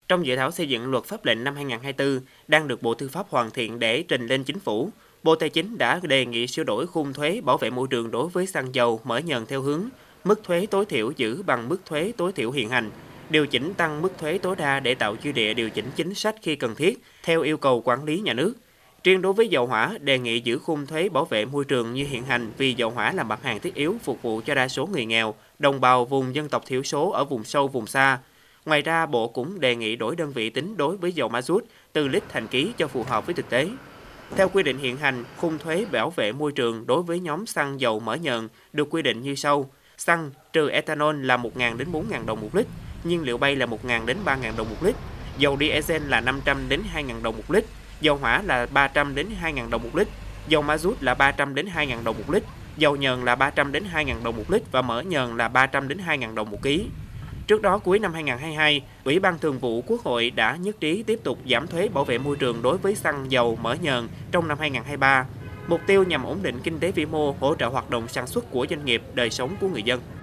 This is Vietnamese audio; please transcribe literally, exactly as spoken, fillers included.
Trong dự thảo xây dựng luật pháp lệnh năm hai nghìn không trăm hai mươi tư đang được Bộ Tư pháp hoàn thiện để trình lên Chính phủ, Bộ Tài chính đã đề nghị sửa đổi khung thuế bảo vệ môi trường đối với xăng dầu mỡ nhờn theo hướng mức thuế tối thiểu giữ bằng mức thuế tối thiểu hiện hành, điều chỉnh tăng mức thuế tối đa để tạo dư địa điều chỉnh chính sách khi cần thiết theo yêu cầu quản lý nhà nước. Riêng đối với dầu hỏa, đề nghị giữ khung thuế bảo vệ môi trường như hiện hành vì dầu hỏa là mặt hàng thiết yếu phục vụ cho đa số người nghèo, đồng bào vùng dân tộc thiểu số ở vùng sâu, vùng xa. Ngoài ra, Bộ cũng đề nghị đổi đơn vị tính đối với dầu ma rút từ lít thành ký cho phù hợp với thực tế. Theo quy định hiện hành, khung thuế bảo vệ môi trường đối với nhóm xăng dầu mỡ nhờn được quy định như sau. Xăng trừ ethanol là một nghìn đến bốn nghìn đồng một lít, nhiên liệu bay là một nghìn đến ba nghìn đồng một lít, dầu diesel là năm trăm đến hai nghìn đồng một lít, dầu hỏa là ba trăm đến hai nghìn đồng một lít, dầu ma rút là ba trăm đến hai nghìn đồng một lít, dầu nhờn là ba trăm đến hai nghìn đồng một lít và mỡ nhờn là ba trăm đến hai nghìn đồng một ký. Trước đó, cuối năm hai nghìn không trăm hai mươi hai, Ủy ban Thường vụ Quốc hội đã nhất trí tiếp tục giảm thuế bảo vệ môi trường đối với xăng dầu mỡ nhờn trong năm hai nghìn không trăm hai mươi ba. Mục tiêu nhằm ổn định kinh tế vĩ mô, hỗ trợ hoạt động sản xuất của doanh nghiệp, đời sống của người dân.